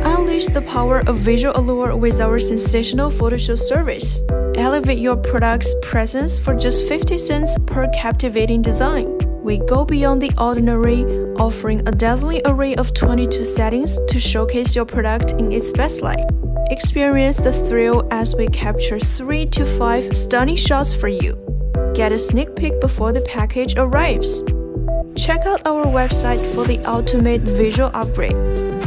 Unleash the power of visual allure with our sensational photoshoot service. Elevate your product's presence for just 50 cents per captivating design. We go beyond the ordinary, offering a dazzling array of 22 settings to showcase your product in its best light. Experience the thrill as we capture 3 to 5 stunning shots for you. Get a sneak peek before the package arrives. Check out our website for the ultimate visual upgrade.